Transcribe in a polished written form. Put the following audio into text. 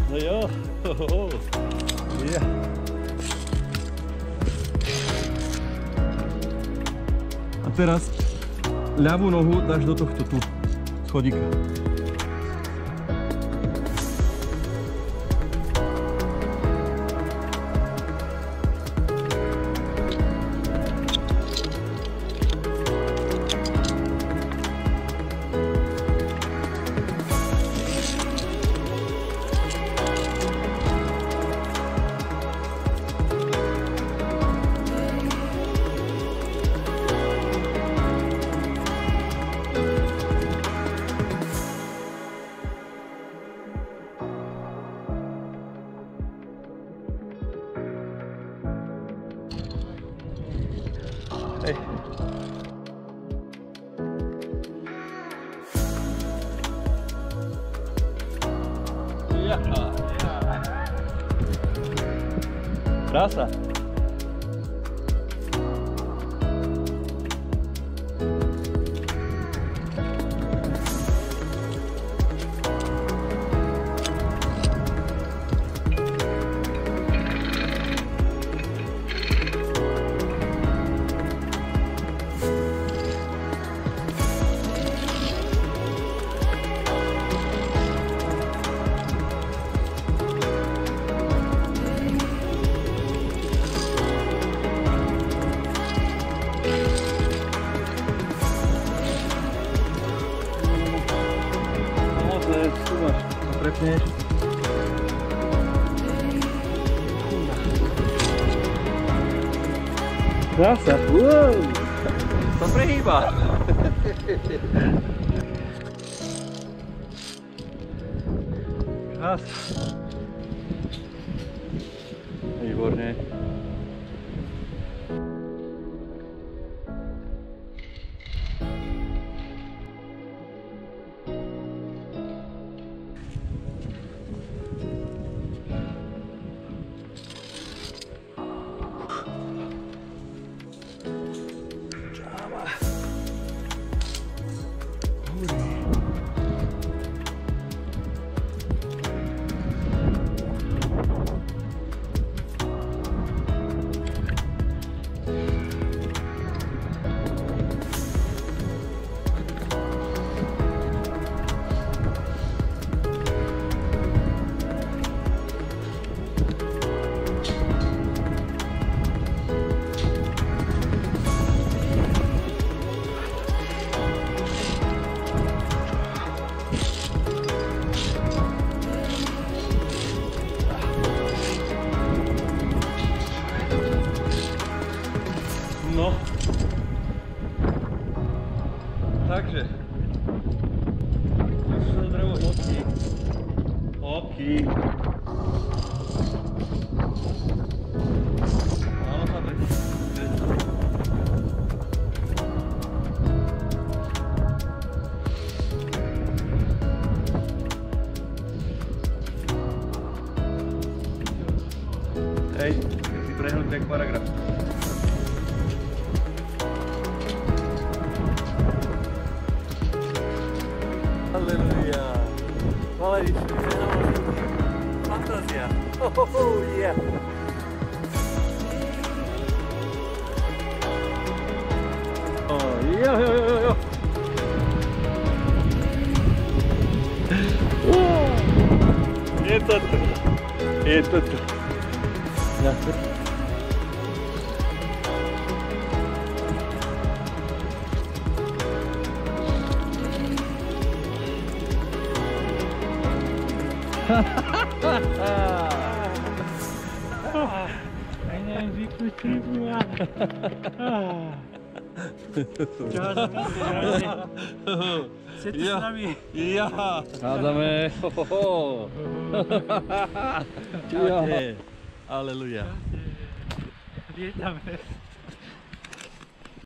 No jo. Yeah. A teraz ľavú nohu dáš do tohto tu schodíka. Hej. Jaha. Krása. Prepneš. Krása. Wow. To prehýba. Krása. Výborne. No. Takže. Už sa drevo hodí. Oky. Áno, sa to. Hej, si prehnutý jak paragraf. Halleluja. Valeriš, fantázia. Oh, yeah. Oh, jo. Je to tu. Ja. Chcete s nami? Ja. Hádame. Ja. Aleluja. Vítame.